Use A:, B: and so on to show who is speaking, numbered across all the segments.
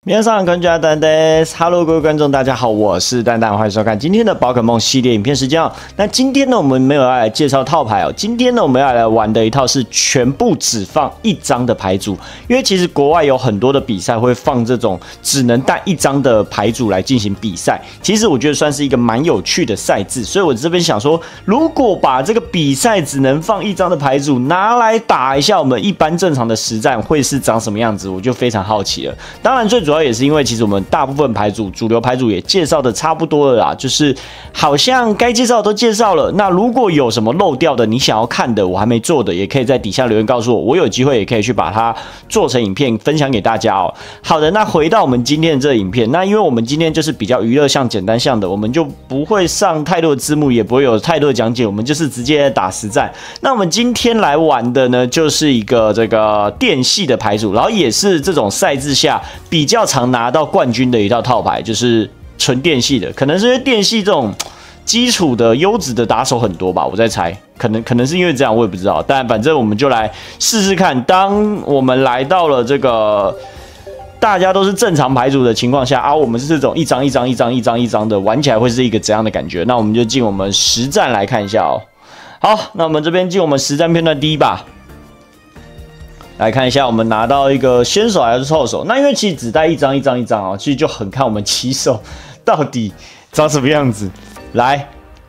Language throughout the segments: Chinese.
A: 皆さんこんにちは，蛋蛋 Hello， 各位观众，大家好，我是蛋蛋，欢迎收看今天的宝可梦系列影片时间哦。那今天呢，我们没有要来介绍套牌哦，今天呢，我们要来玩的一套是全部只放一张的牌组，因为其实国外有很多的比赛会放这种只能带一张的牌组来进行比赛，其实我觉得算是一个蛮有趣的赛制，所以我这边想说，如果把这个比赛只能放一张的牌组拿来打一下我们一般正常的实战，会是长什么样子，我就非常好奇了。当然，最主要也是因为其实我们大部分牌组、主流牌组也介绍的差不多了啦，就是好像该介绍的都介绍了。那如果有什么漏掉的，你想要看的，我还没做的，也可以在底下留言告诉我，我有机会也可以去把它做成影片分享给大家哦。好的，那回到我们今天的这个影片，那因为我们今天就是比较娱乐向、简单向的，我们就不会上太多的字幕，也不会有太多的讲解，我们就是直接打实战。那我们今天来玩的呢，就是一个这个电系的牌组，然后也是这种赛制下比较常拿到冠军的一套套牌，就是纯电系的，可能是因为电系这种基础的优质的打手很多吧，我在猜，可能是因为这样，我也不知道。但反正我们就来试试看，当我们来到了这个大家都是正常牌组的情况下啊，我们是这种一张一张一张一张一张的玩起来会是一个怎样的感觉？那我们就进我们实战来看一下哦。好，那我们这边进我们实战片段第一把。来看一下，我们拿到一个先手还是后手？那因为其实只带一张一张一张哦，其实就很看我们起手到底长什么样子。来，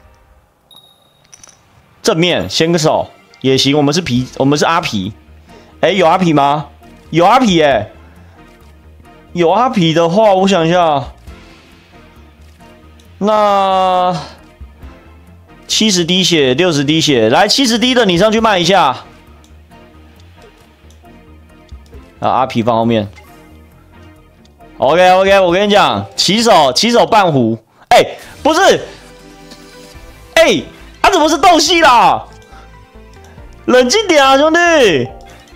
A: 正面先手也行，我们是阿皮。哎，有阿皮吗？有阿皮哎，有阿皮的话，我想一下，那70滴血，60滴血，来70滴的你上去卖一下。阿皮放后面 ，OK， 我跟你讲，起手半壶，不是，他怎么是斗系啦？冷静点啊，兄弟！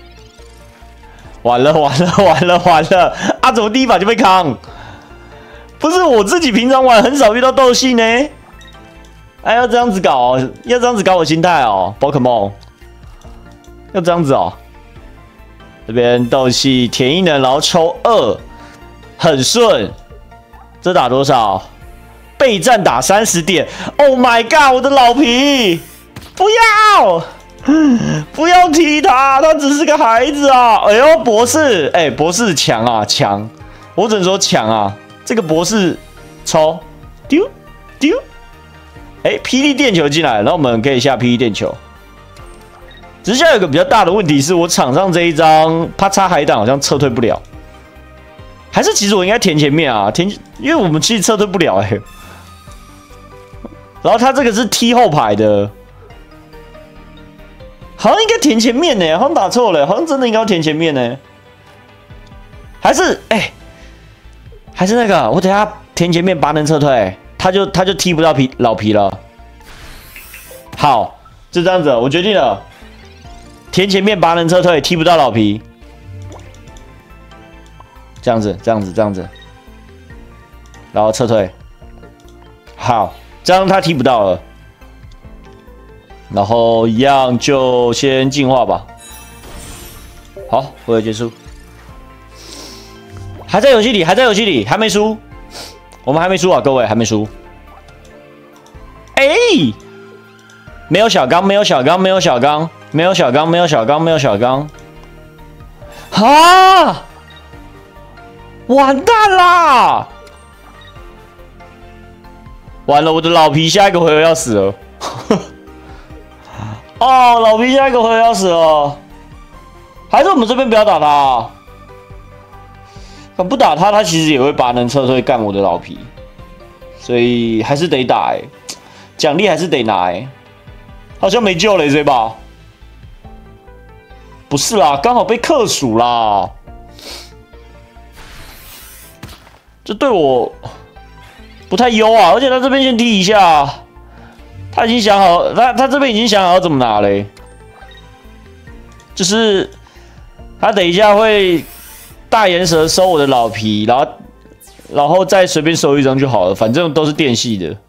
A: 完了，怎么第一把就被扛？不是我自己平常玩很少遇到斗系呢，要这样子搞，要这样子搞我心态哦，宝可梦，要这样子哦。这边斗系填一能，然后抽2，很顺。这打多少？备战打30点。Oh my god！ 我的老皮，不要踢他，他只是个孩子啊！哎呦，博士，博士强啊，强！我只能说强啊！这个博士抽丢，霹雳电球进来，然后我们可以下霹雳电球。只是现在有个比较大的问题是，我场上这一张啪嚓海胆好像撤退不了，还是其实我应该填前面啊？因为我们其实撤退不了然后他这个是踢后排的，好像应该填前面呢，好像打错了，好像真的应该要填前面呢，还是还是那个我等下填前面拔能撤退，他就踢不到老皮了。好，就这样子，我决定了。填前面拔能撤退，踢不到老皮，这样子，然后撤退，好，这样他踢不到了，然后一样就先进化吧。好，回合结束，还在游戏里，还没输，我们还没输啊，各位还没输。没有小刚，啊！完蛋啦！完了，我的老皮下一个回合要死了。哦，老皮下一个回合要死了。还是我们这边不要打他不打他，他其实也会拔能撤退干我的老皮，所以还是得打奖励还是得拿好像没救了这把，不是啦，刚好被克数啦，这对我不太优啊，而且他这边先踢一下，他已经想好，他这边已经想好要怎么拿嘞，就是他等一下会大岩蛇收我的老皮，然后再随便收一张就好了，反正都是电系的。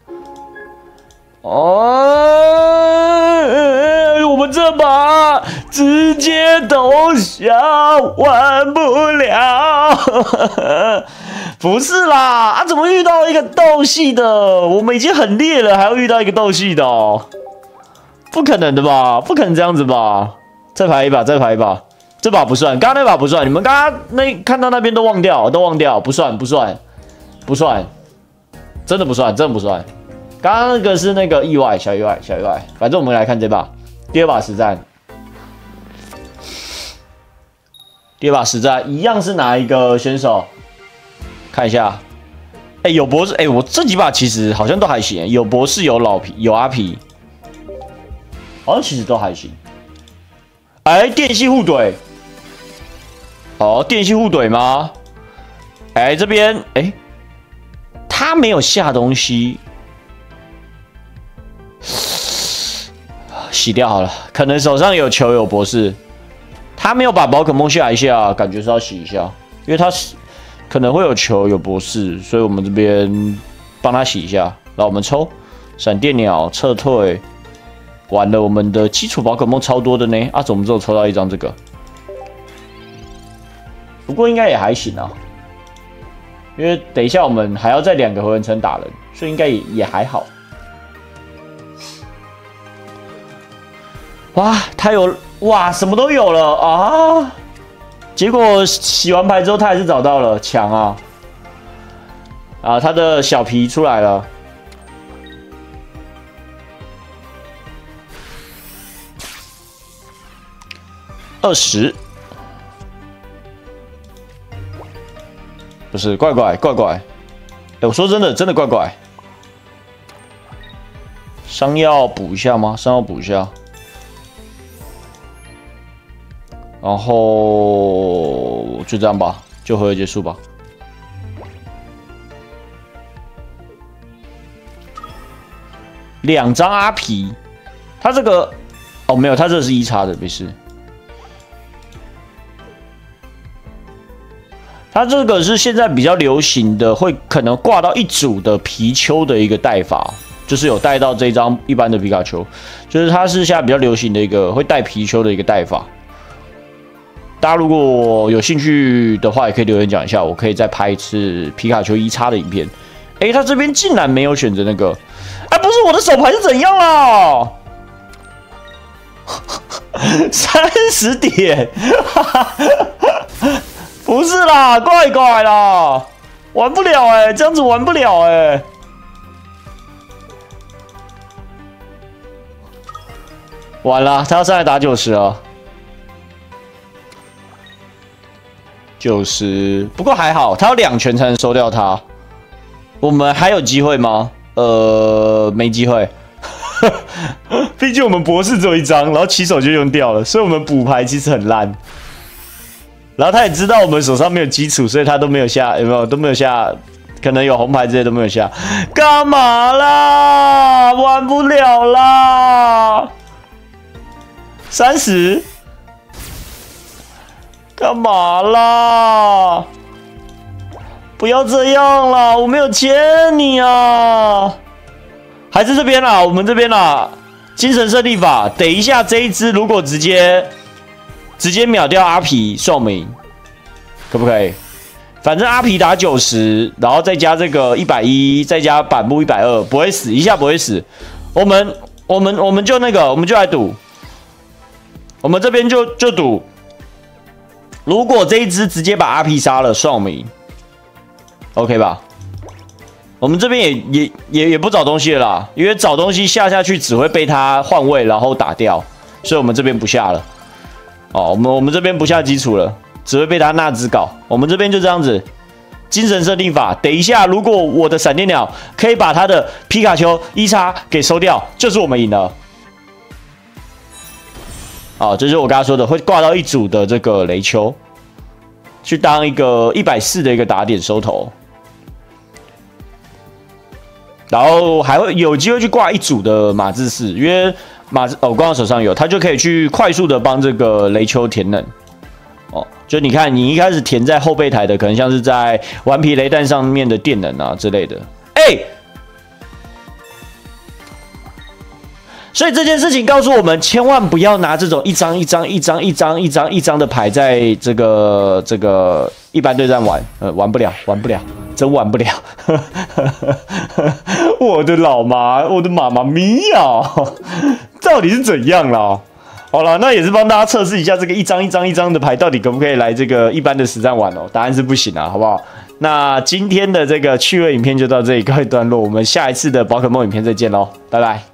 A: 我们这把直接投降，玩不了。 不是啦，啊，怎么遇到一个斗系的？我们已经很烈了，还要遇到一个斗系的哦？不可能的吧？不可能这样子吧？再排一把，再排一把，这把不算，刚刚那把不算。你们刚刚看到那边都忘掉，不算，真的不算，真的不算。刚刚那个是那个意外，小意外。反正我们来看这把，第二把实战。第二把实战一样是哪一个选手？看一下，有博士，我这几把其实好像都还行，有博士，有老皮，有阿皮，好像其实都还行。电系互怼，电系互怼吗？这边，他没有下东西，洗掉好了，可能手上有球有博士。他没有把宝可梦下一下，感觉是要洗一下，因为他可能会有球有博士，所以我们这边帮他洗一下。然后我们抽闪电鸟撤退，完了我们的基础宝可梦超多的呢，怎么只有抽到一张这个？不过应该也还行啊，因为等一下我们还要再2个回文城打人，所以应该也还好。哇，他有。哇，什么都有了啊！结果洗完牌之后，他还是找到了，强啊！他的小皮出来了，20，不是怪，我说真的怪。伤要补一下吗？伤要补一下。然后就这样吧，就回合结束吧。2张阿皮，他这个没有，他这是1叉的，没事。他这个是现在比较流行的，会可能挂到1组的皮丘的一个带法，就是有带到这张一般的皮卡丘，就是它是现在比较流行的一个会带皮丘的一个带法。大家如果有兴趣的话，也可以留言讲一下，我可以再拍一次皮卡丘1叉的影片。他这边竟然没有选择那个，不是我的手牌是怎样啊？30点，不是啦，怪啦，玩不了这样子玩不了完了，他要上来打90了。90，不过还好，他要2拳才能收掉他。我们还有机会吗？没机会。毕竟我们博士只有1张，然后起手就用掉了，所以我们补牌其实很烂。然后他也知道我们手上没有基础，所以他都没有下，有没有？都没有下，可能有红牌之类都没有下。干嘛啦？玩不了啦！30。干嘛啦？不要这样啦！我没有欠你啊！还是这边啦，我们这边啦，精神胜利法。等一下这一只如果直接秒掉阿皮，算我们赢，可不可以？反正阿皮打90，然后再加这个110，再加板木120，不会死，一下不会死。我们就那个，我们就来赌，我们这边就赌。如果这一只直接把阿皮杀了，算我们赢 ，OK 吧？我们这边也不找东西了啦，因为找东西下去只会被他换位，然后打掉，所以我们这边不下了。我们这边不下基础了，只会被他纳兹搞。我们这边就这样子，精神胜利法。等一下，如果我的闪电鸟可以把他的皮卡丘1叉给收掉，就是我们赢了。这就是我刚才说的，会挂到1组的这个雷丘，去当一个140的一个打点收头，然后还会有机会去挂1组的马自4，因为挂到手上有，他就可以去快速的帮这个雷丘填能。就你看，你一开始填在后备台的，可能像是在顽皮雷弹上面的电能啊之类的，所以这件事情告诉我们，千万不要拿这种一张的牌在这个一般对战玩，玩不了， 真玩不了。我的老妈，我的妈妈咪呀，到底是怎样啦？好了，那也是帮大家测试一下这个一张的牌到底可不可以来这个一般的实战玩哦？答案是不行啊，好不好？那今天的这个趣味影片就到这里告一段落，我们下一次的宝可梦影片再见喽，拜拜。